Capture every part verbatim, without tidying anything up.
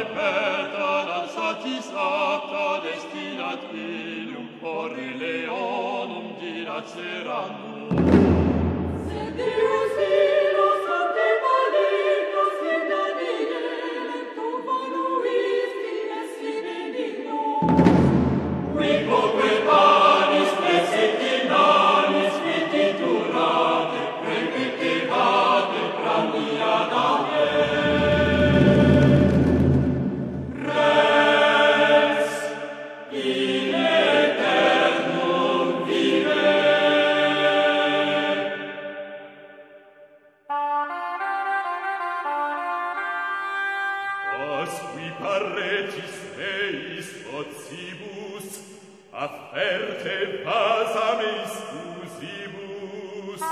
reperta lansatis apta destinat ilium porre leonum dirat serandum. Sed Deus illos ante malignos in Danielem tu voluisti et si benignum. Quivoque panis presentinalis vititurate, preceptivate, prandia date. Res in aeternum vive. As qui parretis meis vocibus, afferte pasame excusibus.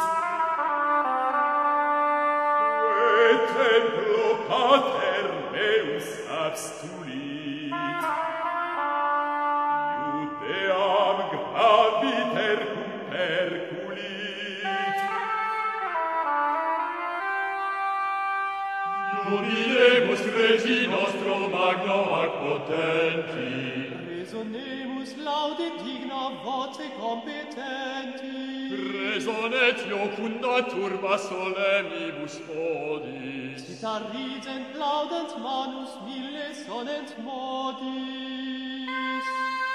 Que templo pater meus abstulit, Iudeam graviter cum perculit. Jubilemus Regi nostro magno ac potenti, Resonemus laude digna voce competenti. Resonet iocunda turba solemnibus odis. Cita rigent laudent manus mille sonent modis.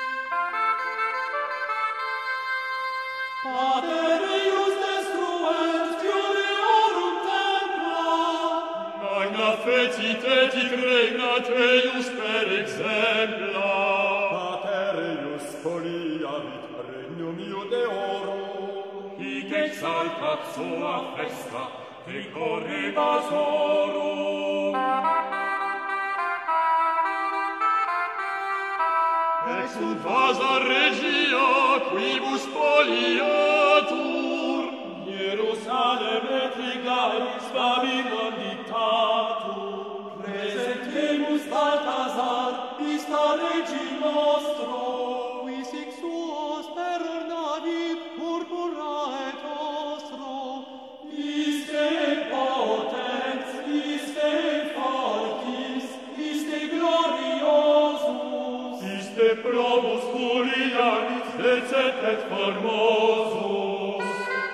Pater eius destruent fioreorum templa. Magna fecit et hic regnat eius per exempla. Pater eius foliavit regnum Iudeorum. Hic exaltat sua festa, decorrebas orum. Exunt vasa regia, quibus poliatur, Jerusalem et Ligaris Babylon dictatur. Presentemus Balthasar, ista Regi nostro, qui sic suos terror navit purpura et ostro. Iste potens, iste fortis, iste gloriosus, iste probus Julianis decet et formosus.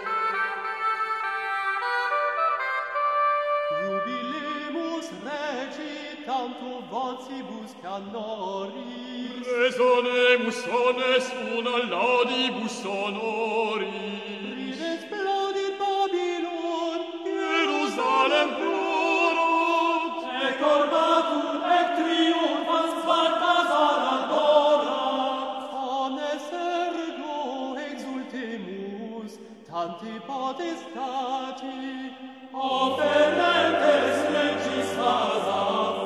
Jubilemus Regi tantum vocibus canoris. Resonemus sones una laudibus sonoris. Ridet plaudit Babylon, Jerusalem plurunt, et corbatur et triumphans Balthasar adorat. Fanes ergo exultemus, tanti potestati. Oferentes regis vasa